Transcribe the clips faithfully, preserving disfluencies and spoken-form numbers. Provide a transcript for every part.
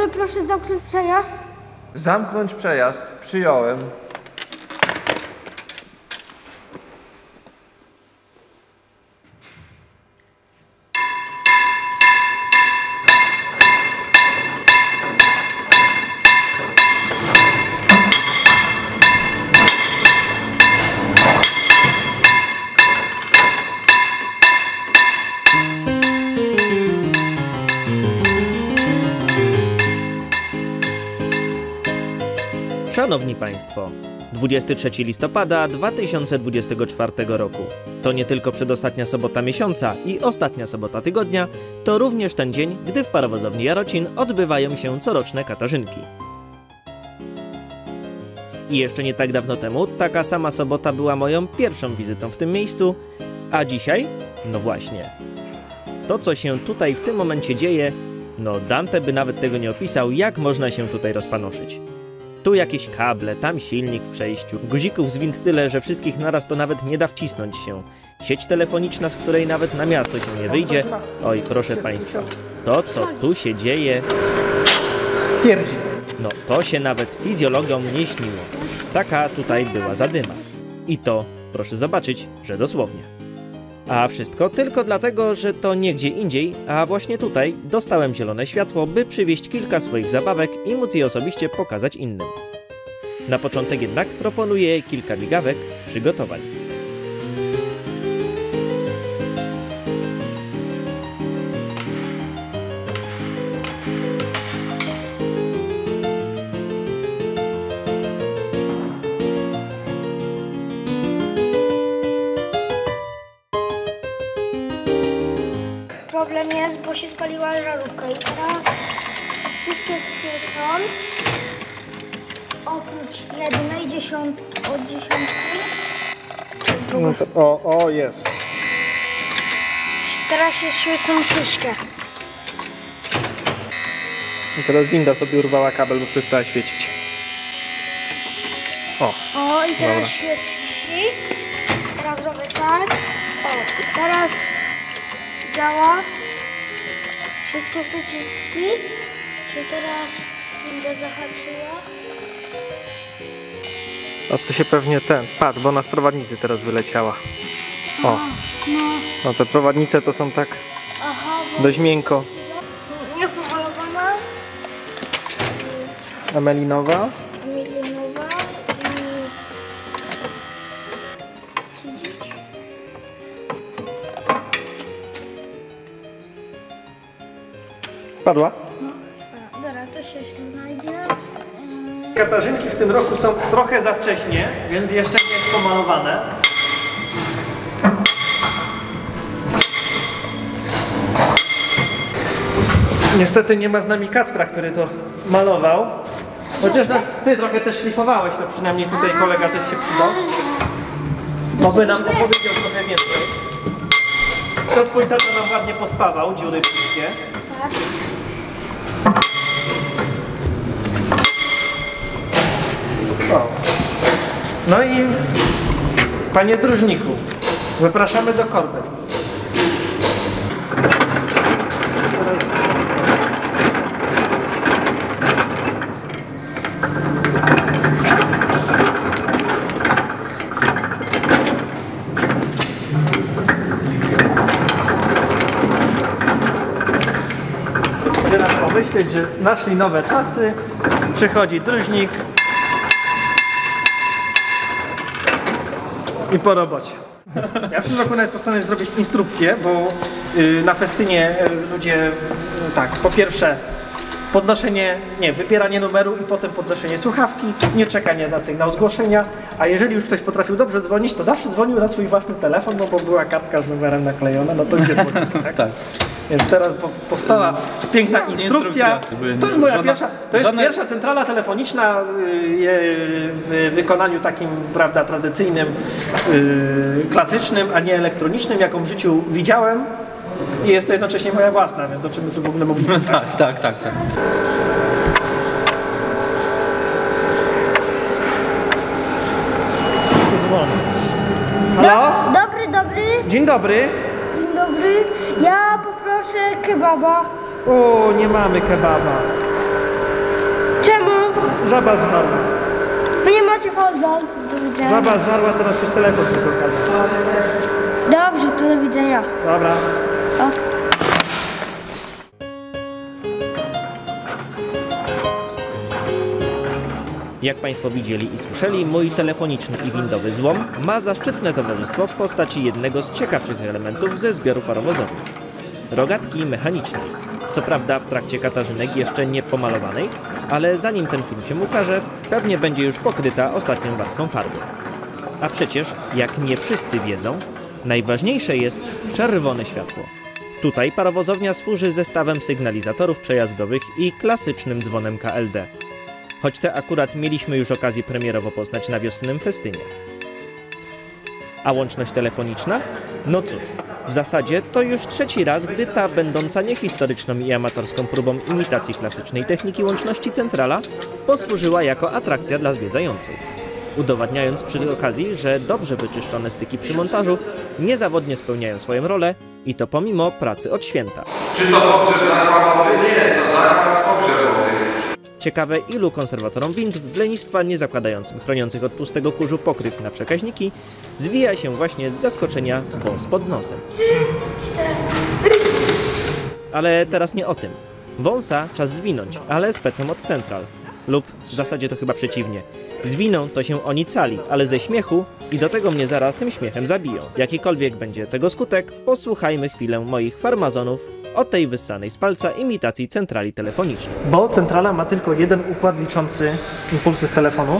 dobry, proszę zamknąć przejazd. Zamknąć przejazd. Przyjąłem. Szanowni Państwo, dwudziestego trzeciego listopada dwa tysiące dwudziestego czwartego roku. To nie tylko przedostatnia sobota miesiąca i ostatnia sobota tygodnia, to również ten dzień, gdy w parowozowni Jarocin odbywają się coroczne katarzynki. I jeszcze nie tak dawno temu taka sama sobota była moją pierwszą wizytą w tym miejscu, a dzisiaj? No właśnie. To, co się tutaj w tym momencie dzieje, no Dante by nawet tego nie opisał, jak można się tutaj rozpanoszyć. Tu jakieś kable, tam silnik w przejściu, guzików z wind tyle, że wszystkich naraz to nawet nie da wcisnąć się. Sieć telefoniczna, z której nawet na miasto się nie wyjdzie. Oj, proszę Państwa, to co tu się dzieje... Pierdzi. No to się nawet fizjologom nie śniło. Taka tutaj była zadyma. I to, proszę zobaczyć, że dosłownie. A wszystko tylko dlatego, że to nie gdzie indziej, a właśnie tutaj dostałem zielone światło, by przywieźć kilka swoich zabawek i móc je osobiście pokazać innym. Na początek jednak proponuję kilka migawek z przygotowań. Problem jest, bo się spaliła żarówka i teraz wszystkie świecą. Oprócz jednej dziesiąt, od dziesiątki. No to, o, o, jest. Teraz się świecą wszystkie. I teraz winda sobie urwała kabel, bo przestała świecić. O, O, i teraz dobra. świeci. Teraz robię tak. O, i teraz działa. Wszystkie przyciski. Się teraz winda zahaczyła. O, tu się pewnie ten, patrz, bo ona z prowadnicy teraz wyleciała. O, No, no te prowadnice to są tak aha, bo dość miękko. niepomalowana, Amelinowa. milionowa i widzieć. Spadła? No, dobra, to się jeszcze znajdzie. Katarzynki w tym roku są trochę za wcześnie, więc jeszcze nie jest pomalowane. Niestety nie ma z nami Kacpra, który to malował. Chociaż no, ty trochę też szlifowałeś, to przynajmniej tutaj kolega też się przydał. No by nam opowiedział trochę więcej. To twój tata nam ładnie pospawał, dziury wszystkie. Tak. O. No i panie dróżniku, zapraszamy do korby. Teraz pomyśleć, że naszli nowe czasy, przychodzi dróżnik i po robocie. Ja w tym roku nawet postanowiłem zrobić instrukcję, bo yy, na festynie yy, ludzie, yy, tak, po pierwsze podnoszenie, nie, wybieranie numeru i potem podnoszenie słuchawki, nie czekanie na sygnał zgłoszenia, a jeżeli już ktoś potrafił dobrze dzwonić, to zawsze dzwonił na swój własny telefon, no bo była kartka z numerem naklejona, no to gdzie dzwonić, tak? Tak. Więc teraz powstała piękna instrukcja. To jest moja pierwsza, to jest pierwsza centrala telefoniczna w wykonaniu takim, prawda, tradycyjnym, klasycznym, a nie elektronicznym, jaką w życiu widziałem. I jest to jednocześnie moja własna, więc o czym my tu w ogóle mówimy? Tak, tak, tak, tak. Halo? Dobry, dobry. Dzień dobry. Dzień dobry. Ja poproszę kebaba. O, nie mamy kebaba. Żaba zżarła. To nie macie holdol. Do widzenia. Żaba zżarła, teraz przez telefon tylko okaże. Dobrze, to do widzenia. Dobra. O. Jak Państwo widzieli i słyszeli, mój telefoniczny i windowy złom ma zaszczytne towarzystwo w postaci jednego z ciekawszych elementów ze zbioru parowozowni – rogatki mechanicznej. Co prawda w trakcie Katarzynek jeszcze nie pomalowanej, ale zanim ten film się ukaże, pewnie będzie już pokryta ostatnią warstwą farby. A przecież, jak nie wszyscy wiedzą, najważniejsze jest czerwone światło. Tutaj parowozownia służy zestawem sygnalizatorów przejazdowych i klasycznym dzwonem K L D. Choć te akurat mieliśmy już okazję premierowo poznać na wiosennym festynie. A łączność telefoniczna? No cóż, w zasadzie to już trzeci raz, gdy ta będąca niehistoryczną i amatorską próbą imitacji klasycznej techniki łączności centrala posłużyła jako atrakcja dla zwiedzających, udowadniając przy okazji, że dobrze wyczyszczone styki przy montażu niezawodnie spełniają swoją rolę i to pomimo pracy od święta. Czy to pogrzeb zakładowy? Nie, to zakład pogrzebowy. Ciekawe, ilu konserwatorom wind z lenistwa nie zakładającym chroniących od tłustego kurzu pokryw na przekaźniki zwija się właśnie z zaskoczenia wąs pod nosem. Ale teraz nie o tym. Wąsa czas zwinąć, ale z pecą od central. Lub w zasadzie to chyba przeciwnie. Zwiną to się oni cali, ale ze śmiechu i do tego mnie zaraz tym śmiechem zabiją. Jakikolwiek będzie tego skutek, posłuchajmy chwilę moich farmazonów o tej wyssanej z palca imitacji centrali telefonicznej. Bo centrala ma tylko jeden układ liczący impulsy z telefonu.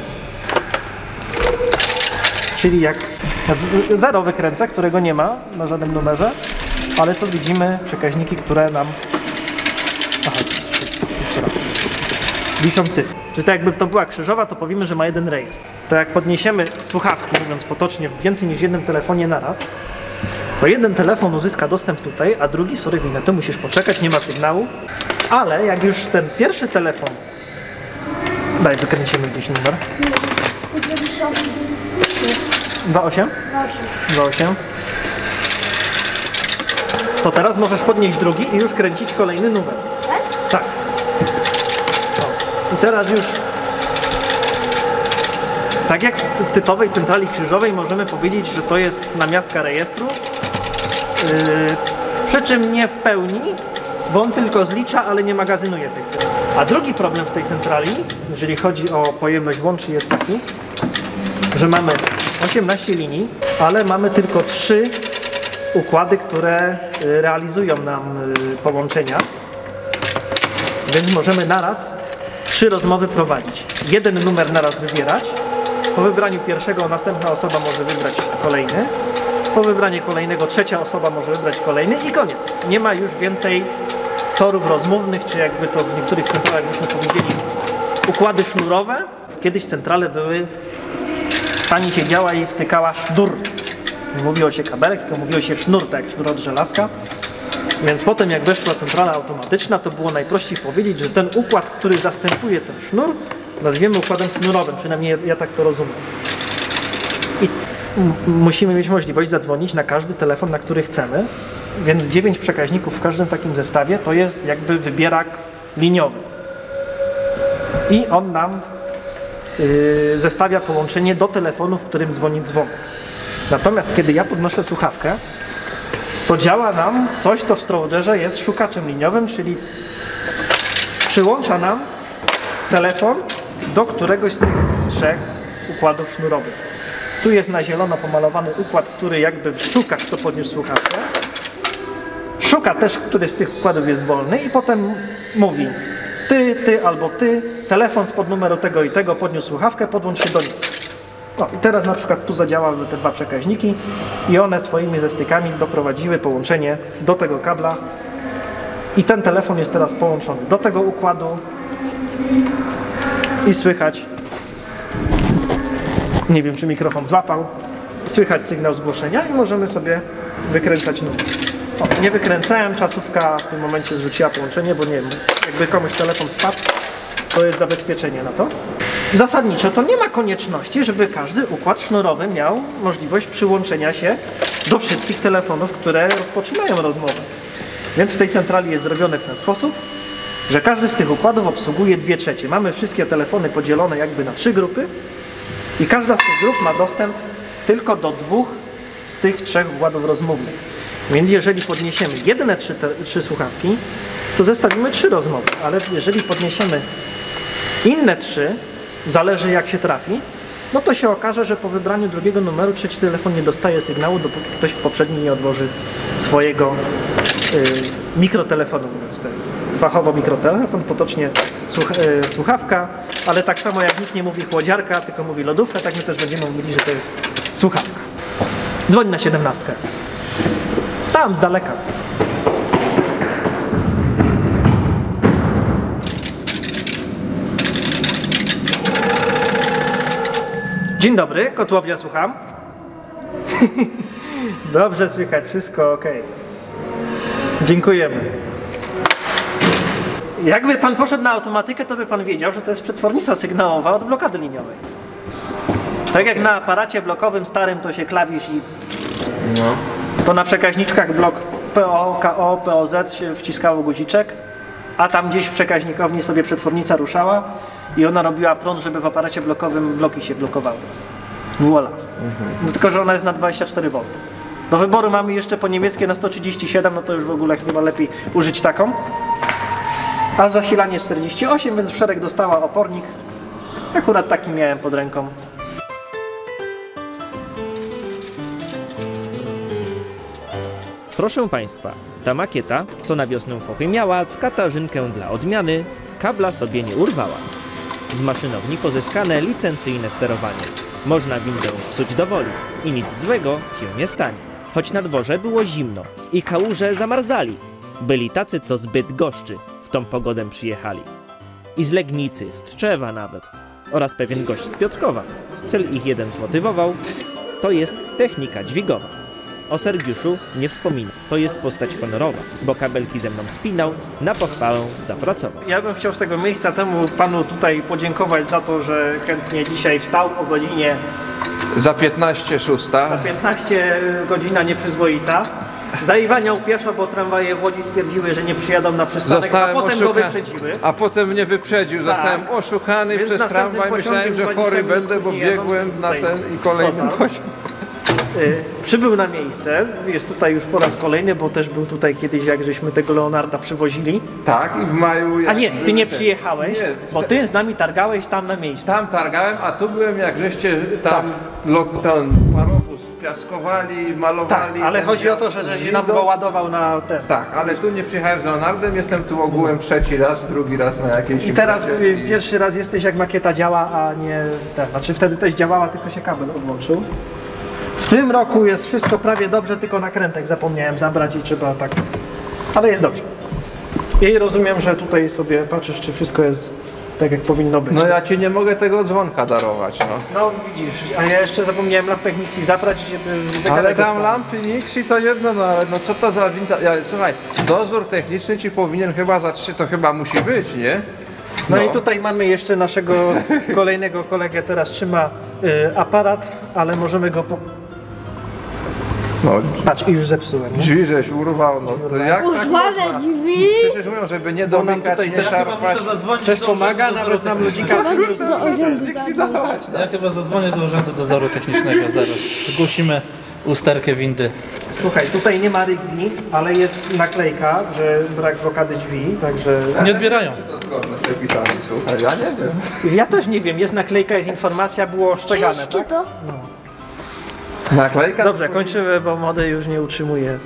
Czyli jak zero wykręca, którego nie ma na żadnym numerze, ale to widzimy przekaźniki, które nam... Aha, jeszcze raz. Liczą cyfry. Czyli tak jakby to była krzyżowa, to powiemy, że ma jeden rejestr. To jak podniesiemy słuchawki, mówiąc potocznie, w więcej niż jednym telefonie naraz, to jeden telefon uzyska dostęp tutaj, a drugi, sorry, winę, to musisz poczekać, nie ma sygnału. Ale jak już ten pierwszy telefon... Daj, wykręcimy gdzieś numer. dwa osiem? dwa osiem. To teraz możesz podnieść drugi i już kręcić kolejny numer. Tak. O. I teraz już... Tak jak w typowej centrali krzyżowej możemy powiedzieć, że to jest namiastka rejestru. Yy, przy czym nie w pełni, bo on tylko zlicza, ale nie magazynuje tych cyfr. A drugi problem w tej centrali, jeżeli chodzi o pojemność łączy, jest taki, że mamy osiemnaście linii, ale mamy tylko trzy układy, które realizują nam połączenia. Więc możemy naraz trzy rozmowy prowadzić. Jeden numer naraz wybierać. Po wybraniu pierwszego następna osoba może wybrać kolejny. Po wybraniu kolejnego trzecia osoba może wybrać kolejny i koniec. Nie ma już więcej torów rozmównych, czy jakby to w niektórych centralach byśmy powiedzieli układy sznurowe. Kiedyś centrale były, pani siedziała i wtykała sznur. Nie mówiło się kabelek, tylko mówiło się sznur, tak jak sznur od żelazka. Więc potem jak weszła centrala automatyczna, to było najprościej powiedzieć, że ten układ, który zastępuje ten sznur, nazwiemy układem sznurowym, przynajmniej ja, ja tak to rozumiem. I musimy mieć możliwość zadzwonić na każdy telefon, na który chcemy, więc dziewięć przekaźników w każdym takim zestawie to jest jakby wybierak liniowy. I on nam yy, zestawia połączenie do telefonu, w którym dzwoni dzwon. Natomiast kiedy ja podnoszę słuchawkę, to działa nam coś, co w Stroudgerze jest szukaczem liniowym, czyli przyłącza nam telefon do któregoś z tych trzech układów sznurowych. Tu jest na zielono pomalowany układ, który jakby szuka, kto podniósł słuchawkę. Szuka też, który z tych układów jest wolny i potem mówi ty, ty albo ty, telefon spod numeru tego i tego podniósł słuchawkę, podłącz się do nich. No i teraz na przykład tu zadziałały te dwa przekaźniki i one swoimi zestykami doprowadziły połączenie do tego kabla i ten telefon jest teraz połączony do tego układu i słychać, nie wiem czy mikrofon złapał, słychać sygnał zgłoszenia i możemy sobie wykręcać numer. O, nie wykręcałem, czasówka w tym momencie zrzuciła połączenie, bo nie wiem, jakby komuś telefon spadł, to jest zabezpieczenie na to. Zasadniczo to nie ma konieczności, żeby każdy układ sznurowy miał możliwość przyłączenia się do wszystkich telefonów, które rozpoczynają rozmowę. Więc w tej centrali jest zrobione w ten sposób, że każdy z tych układów obsługuje dwie trzecie. Mamy wszystkie telefony podzielone jakby na trzy grupy i każda z tych grup ma dostęp tylko do dwóch z tych trzech układów rozmównych. Więc jeżeli podniesiemy jedne trzy, te, trzy słuchawki, to zestawimy trzy rozmowy, ale jeżeli podniesiemy inne trzy, zależy jak się trafi, no to się okaże, że po wybraniu drugiego numeru trzeci telefon nie dostaje sygnału, dopóki ktoś poprzedni nie odłoży swojego y, mikrotelefonu, mówiąc ten fachowo mikrotelefon, potocznie słuch y, słuchawka, ale tak samo jak nikt nie mówi chłodziarka, tylko mówi lodówka, tak my też będziemy mówili, że to jest słuchawka. Dzwoni na siedemnastkę. Tam, z daleka. Dzień dobry, Kotłownia, słucham. Dobrze słychać, wszystko ok. Dziękujemy. Jakby pan poszedł na automatykę, to by pan wiedział, że to jest przetwornica sygnałowa od blokady liniowej. Tak jak na aparacie blokowym starym to się klawisz i no. To na przekaźniczkach blok P O, K O, P O Z się wciskało guziczek, a tam gdzieś w przekaźnikowni sobie przetwornica ruszała i ona robiła prąd, żeby w aparacie blokowym bloki się blokowały. Voila. Mhm. No, tylko że ona jest na dwadzieścia cztery wolty. Do wyboru mamy jeszcze po niemieckie na sto trzydzieści siedem, no to już w ogóle chyba lepiej użyć taką. A zasilanie czterdzieści osiem, więc w szereg dostała opornik. Akurat taki miałem pod ręką. Proszę Państwa, ta makieta, co na wiosnę fochy miała, w Katarzynkę dla odmiany, kabla sobie nie urwała. Z maszynowni pozyskane licencyjne sterowanie. Można windę psuć do woli i nic złego się nie stanie. Choć na dworze było zimno i kałuże zamarzali. Byli tacy, co z Bydgoszczy w tą pogodę przyjechali. I z Legnicy, z Tczewa nawet. Oraz pewien gość z Piotrkowa. Cel ich jeden zmotywował, to jest technika dźwigowa. O Sergiuszu nie wspomina. To jest postać honorowa, bo kabelki ze mną spinał, na pochwałę zapracował. Ja bym chciał z tego miejsca temu panu tutaj podziękować za to, że chętnie dzisiaj wstał o godzinie... Za piętnaście szósta. Za piętnaście godzina nieprzyzwoita. Zaiwaniał pieszo, bo tramwaje w Łodzi stwierdziły, że nie przyjadą na przystanek, Zostałem a potem oszuka... go wyprzedziły. A potem mnie wyprzedził. Tak. Zostałem oszukany Więc przez tramwaj. Myślałem, że chory będę, bo biegłem na ten i kolejnym pociąg. Y, przybył na miejsce, jest tutaj już po raz kolejny, bo też był tutaj kiedyś, jak żeśmy tego Leonarda przywozili. Tak, i w maju... A nie, ty nie przyjechałeś, nie, bo ty z nami targałeś tam na miejscu. Tam targałem, a tu byłem, jak żeście tam tak. ten parowóz piaskowali, malowali. Tak, ale ten, chodzi o to, że żeś nam go ładował na ten. Tak, ale tu nie przyjechałem z Leonardem, jestem tu ogółem trzeci raz, drugi raz na jakiejś... I teraz imprezie i... pierwszy raz jesteś, jak makieta działa, a nie ten. Znaczy wtedy też działała, tylko się kabel odłączył. W tym roku jest wszystko prawie dobrze, tylko nakrętek zapomniałem zabrać i trzeba tak... Ale jest dobrze. I rozumiem, że tutaj sobie patrzysz, czy wszystko jest tak, jak powinno być. No ja ci nie mogę tego dzwonka darować, no. No widzisz, a ja jeszcze zapomniałem lampek Nixi zabrać, żeby zegarek... Ale tam odpalił. lampy Nixi to jedno, no ale no co to za winda... Ja, słuchaj, dozór techniczny ci powinien chyba za trzy, to chyba musi być, nie? No, no i tutaj mamy jeszcze naszego kolejnego kolegę, teraz trzyma y, aparat, ale możemy go po... No, patrz, i już zepsułem. Nie? drzwi żeś urwał, no to jak tak Uważaj, można? drzwi! Przecież mówią, żeby nie Bo nam domykać, tutaj nie też szarpać. Też pomaga, nawet nam ludzika Do urzędu Zlikwidować. Ja chyba zadzwonię do Urzędu Dozoru Technicznego zaraz. Zgłosimy usterkę windy. Słuchaj, tutaj nie ma rygli, ale jest naklejka, że brak blokady drzwi, także... Nie odbierają. To zgodne z przepisami, słuchaj, ja nie wiem. Ja też nie wiem, jest naklejka, jest informacja, było oszczegane, Ciężkie tak? to. Naklejka? Dobrze, kończymy, bo mody już nie utrzymuje.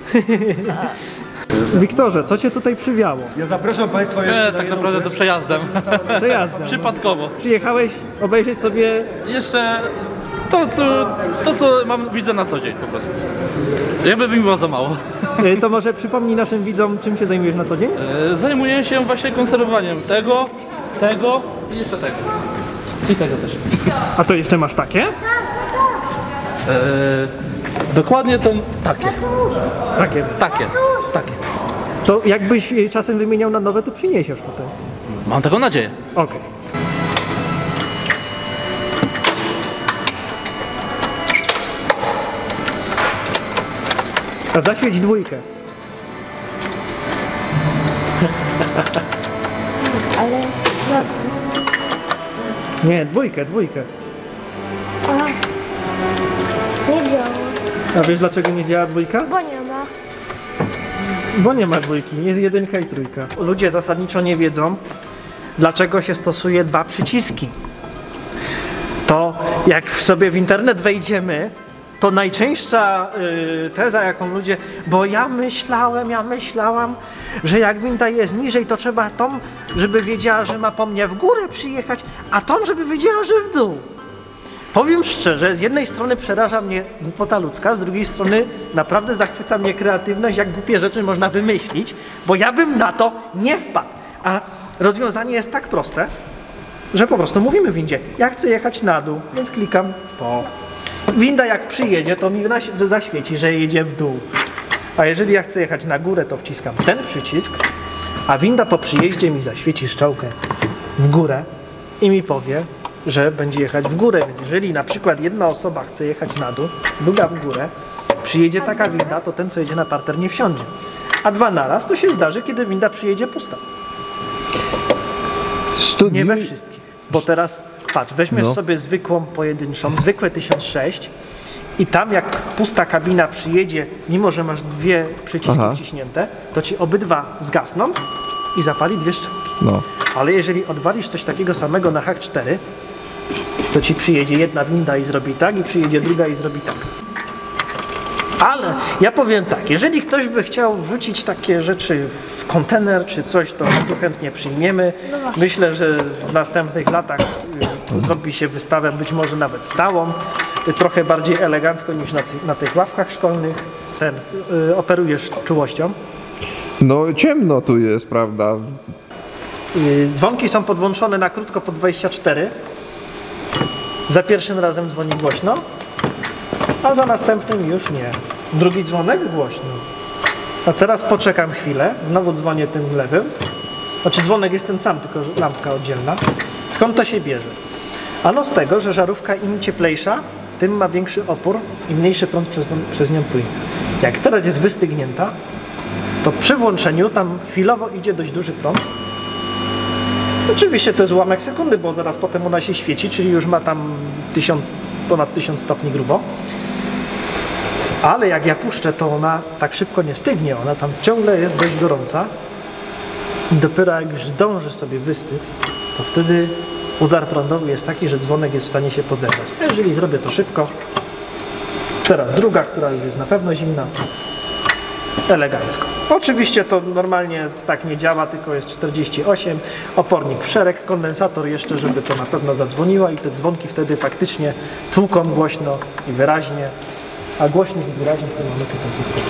Wiktorze, co cię tutaj przywiało? Ja zapraszam Państwa jeszcze Nie, na tak jedną naprawdę rzecz. to przejazdem. Przejazdem. Przypadkowo. Przyjechałeś obejrzeć sobie... Jeszcze to co, to, co mam, widzę na co dzień po prostu. Jakby mi było za mało. Y, To może przypomnij naszym widzom, czym się zajmujesz na co dzień? E, Zajmuję się właśnie konserwowaniem tego, tego i jeszcze tego. I tego też. A to jeszcze masz takie? E, dokładnie to takie. Takie. Takie. Takie. To jakbyś y, czasem wymieniał na nowe, to przyniesiesz tutaj. Mam taką nadzieję. Okej. A zaświeć dwójkę. Ale... No. Nie, dwójkę, dwójkę. Aha. Nie działa. A wiesz dlaczego nie działa dwójka? Bo nie ma. Bo nie ma dwójki, jest jedynka i trójka. Ludzie zasadniczo nie wiedzą, dlaczego się stosuje dwa przyciski. To jak sobie w internet wejdziemy, to najczęstsza y, teza, jaką ludzie, bo ja myślałem, ja myślałam, że jak winda jest niżej, to trzeba tą, żeby wiedziała, że ma po mnie w górę przyjechać, a tą, żeby wiedziała, że w dół. Powiem szczerze, z jednej strony przeraża mnie głupota ludzka, z drugiej strony naprawdę zachwyca mnie kreatywność, jak głupie rzeczy można wymyślić, bo ja bym na to nie wpadł. A rozwiązanie jest tak proste, że po prostu mówimy windzie, ja chcę jechać na dół, więc klikam po. Winda jak przyjedzie, to mi zaświeci, że jedzie w dół. A jeżeli ja chcę jechać na górę, to wciskam ten przycisk, a winda po przyjeździe mi zaświeci strzałkę w górę i mi powie, że będzie jechać w górę. Więc jeżeli na przykład jedna osoba chce jechać na dół, druga w górę, przyjedzie taka winda, to ten, co jedzie na parter, nie wsiądzie. A dwa naraz to się zdarzy, kiedy winda przyjedzie pusta. Studni... Nie we wszystkich. Bo teraz, patrz, weźmiesz No. sobie zwykłą pojedynczą, zwykłe tysiąc sześć i tam jak pusta kabina przyjedzie, mimo że masz dwie przyciski Aha. wciśnięte, to ci obydwa zgasną i zapali dwie szczęki. No. Ale jeżeli odwalisz coś takiego samego na hak cztery, to ci przyjedzie jedna winda i zrobi tak, i przyjedzie druga i zrobi tak. Ale ja powiem tak, jeżeli ktoś by chciał wrzucić takie rzeczy w kontener czy coś, to my tu chętnie przyjmiemy. Myślę, że w następnych latach y, zrobi się wystawę być może nawet stałą, y, trochę bardziej elegancko niż na, ty, na tych ławkach szkolnych. Ten, y, operujesz czułością. No ciemno tu jest, prawda? Y, dzwonki są podłączone na krótko po dwadzieścia cztery. Za pierwszym razem dzwoni głośno, a za następnym już nie. Drugi dzwonek głośno. A teraz poczekam chwilę, znowu dzwonię tym lewym. Znaczy dzwonek jest ten sam, tylko że lampka oddzielna. Skąd to się bierze? Ano z tego, że żarówka im cieplejsza, tym ma większy opór i mniejszy prąd przez, przez nią płynie. Jak teraz jest wystygnięta, to przy włączeniu tam chwilowo idzie dość duży prąd. Oczywiście to jest ułamek sekundy, bo zaraz potem ona się świeci, czyli już ma tam tysiąc, ponad tysiąc stopni grubo. Ale jak ja puszczę, to ona tak szybko nie stygnie, ona tam ciągle jest dość gorąca. I dopiero jak już zdąży sobie wystyć, to wtedy udar prądowy jest taki, że dzwonek jest w stanie się poderwać. A jeżeli zrobię to szybko, teraz druga, która już jest na pewno zimna, elegancko. Oczywiście to normalnie tak nie działa, tylko jest czterdzieści osiem, opornik w szereg, kondensator jeszcze, żeby to na pewno zadzwoniło i te dzwonki wtedy faktycznie tłuką głośno i wyraźnie, a głośno i wyraźnie to mamy tutaj.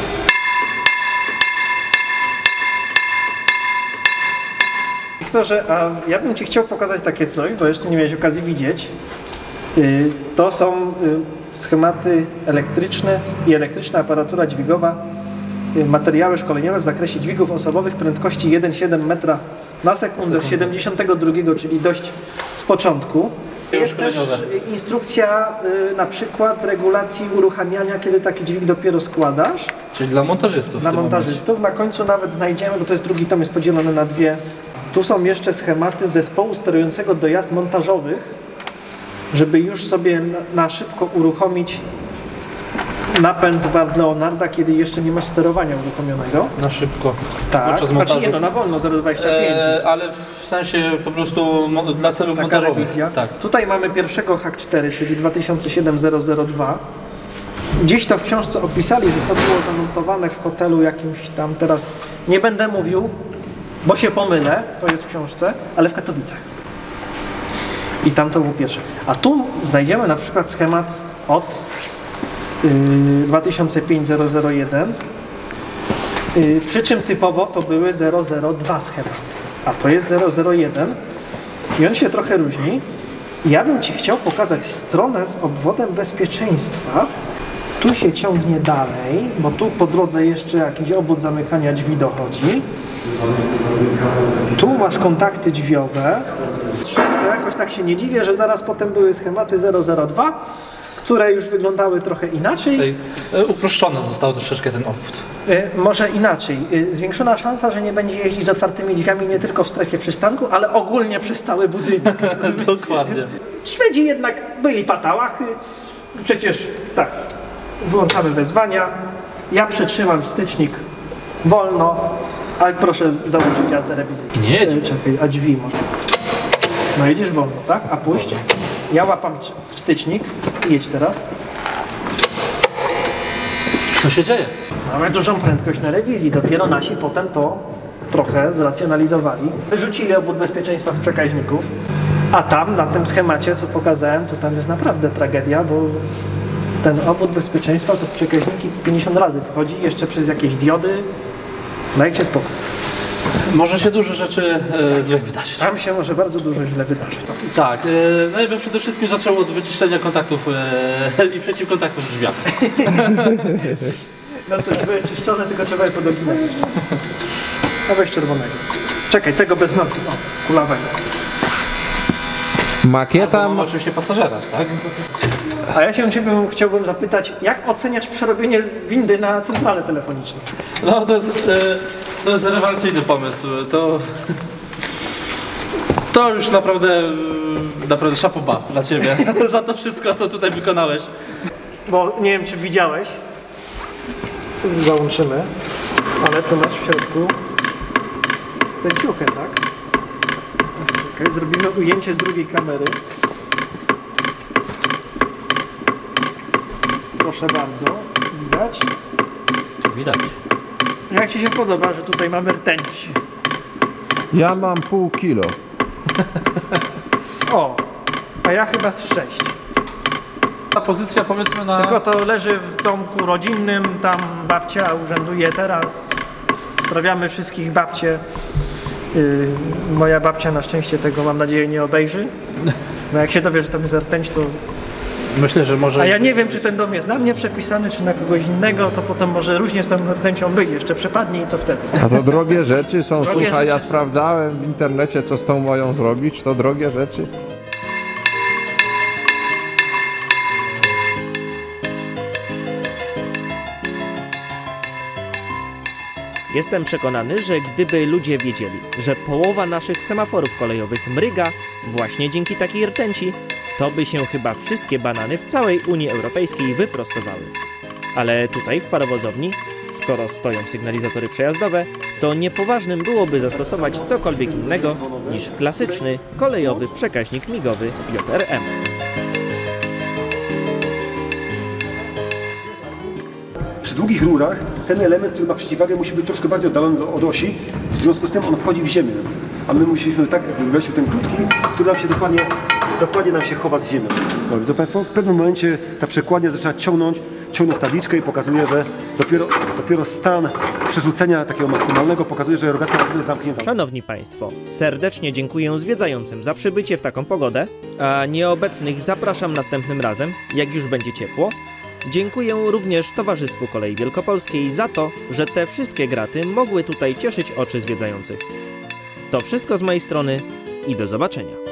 Wiktorze, a ja bym Ci chciał pokazać takie coś, bo jeszcze nie miałeś okazji widzieć. To są schematy elektryczne i elektryczna aparatura dźwigowa, materiały szkoleniowe w zakresie dźwigów osobowych prędkości jeden przecinek siedem metra na sekundę z siedemdziesiątego drugiego, czyli dość z początku. Jest też instrukcja y, na przykład regulacji uruchamiania, kiedy taki dźwig dopiero składasz. Czyli dla montażystów. Dla montażystów. Na końcu nawet znajdziemy, bo to jest drugi tom, jest podzielony na dwie. Tu są jeszcze schematy zespołu sterującego dojazd montażowych, żeby już sobie na, na szybko uruchomić napęd wart Leonarda, kiedy jeszcze nie masz sterowania uruchomionego. Na szybko. Tak, Podczas znaczy montażu. nie, no na wolno zero przecinek dwadzieścia pięć. E, ale w sensie po prostu mo- dla celów Taka montażowych. rewizja. Tak. Tutaj mamy pierwszego hak cztery, czyli dwa tysiące siedem zero zero dwa. Gdzieś to w książce opisali, że to było zamontowane w hotelu jakimś tam, teraz nie będę mówił, bo się pomylę, to jest w książce, ale w Katowicach. I tam to było pierwsze. A tu znajdziemy na przykład schemat od yy, dwa tysiące pięć zero zero jeden, yy, przy czym typowo to były zero zero dwa schematy, a to jest zero zero jeden i on się trochę różni. Ja bym Ci chciał pokazać stronę z obwodem bezpieczeństwa. Tu się ciągnie dalej, bo tu po drodze jeszcze jakiś obwód zamykania drzwi dochodzi. Tu masz kontakty drzwiowe. To jakoś tak się nie dziwię, że zaraz potem były schematy zero zero dwa, które już wyglądały trochę inaczej. Tutaj e, uproszczony został troszeczkę ten obwód. Y, może inaczej. Y, zwiększona szansa, że nie będzie jeździć z otwartymi drzwiami nie tylko w strefie przystanku, ale ogólnie przez cały budynek. Dokładnie. Szwedzi jednak byli patałachy. Przecież tak, włączamy wezwania. Ja przytrzymam stycznik wolno, ale proszę załączyć jazdę rewizyjną. I nie jedź. Y, Czekaj, a drzwi może. No jedziesz wolno, tak? A puść. Ja łapam stycznik. Jedź teraz. Co się dzieje? Mamy dużą prędkość na rewizji, dopiero nasi potem to trochę zracjonalizowali. Wyrzucili obwód bezpieczeństwa z przekaźników, a tam na tym schemacie, co pokazałem, to tam jest naprawdę tragedia, bo ten obwód bezpieczeństwa to w przekaźniki pięćdziesiąt razy wchodzi, jeszcze przez jakieś diody. Dajcie spokój. Może się dużo rzeczy e, złych wydarzyć. Tam się może bardzo dużo źle wydarzyć. Tak, e, no i bym przede wszystkim zaczął od wyciszenia kontaktów e, i przeciwkontaktów w drzwiach. No to były czyszczone, tylko trzeba je podoginać. A weź czerwonego. Czekaj, tego bez nogi. O, kulawego. Makieta... Mam oczywiście pasażera, tak? A ja się ciebie chciałbym zapytać, jak oceniasz przerobienie windy na centralę telefoniczną? No to jest, e, to jest rewelacyjny pomysł. To, to już naprawdę, naprawdę szapoba dla ciebie za to wszystko, co tutaj wykonałeś. Bo nie wiem, czy widziałeś. Załączymy, ale tu masz w środku te ciuchy, tak? Czekaj, zrobimy ujęcie z drugiej kamery. Proszę bardzo, widać? Widać. Jak Ci się podoba, że tutaj mamy rtęć? Ja mam pół kilo. O, a ja chyba z sześć. Ta pozycja, powiedzmy, na... Tylko to leży w domku rodzinnym, tam babcia urzęduje teraz. Pozdrawiamy wszystkich babcie. Yy, moja babcia na szczęście tego, mam nadzieję, nie obejrzy. No jak się dowie, że tam jest rtęć, to... Myślę, że może... A ja nie wiem, czy ten dom jest na mnie przepisany, czy na kogoś innego, to potem może różnie z tą rtęcią być, jeszcze przepadnie i co wtedy? A to drogie rzeczy są, Drogie słuchaj, ja rzeczy są. sprawdzałem w internecie, co z tą moją zrobić, to drogie rzeczy. Jestem przekonany, że gdyby ludzie wiedzieli, że połowa naszych semaforów kolejowych mryga właśnie dzięki takiej rtęci, to by się chyba wszystkie banany w całej Unii Europejskiej wyprostowały. Ale tutaj w parowozowni, skoro stoją sygnalizatory przejazdowe, to niepoważnym byłoby zastosować cokolwiek innego niż klasyczny kolejowy przekaźnik migowy J R M. Przy długich rurach ten element, który ma przeciwwagę, musi być troszkę bardziej oddalony od osi, w związku z tym on wchodzi w ziemię. A my musieliśmy tak, jak wybraliśmy ten krótki, który nam się dokładnie, dokładnie nam się chowa z ziemią. No, widzą Państwo, w pewnym momencie ta przekładnia zaczyna ciągnąć, ciągnąć tabliczkę i pokazuje, że dopiero, dopiero stan przerzucenia takiego maksymalnego pokazuje, że rogatka jest zamknięta. Szanowni Państwo, serdecznie dziękuję zwiedzającym za przybycie w taką pogodę, a nieobecnych zapraszam następnym razem, jak już będzie ciepło. Dziękuję również Towarzystwu Kolei Wielkopolskiej za to, że te wszystkie graty mogły tutaj cieszyć oczy zwiedzających. To wszystko z mojej strony i do zobaczenia.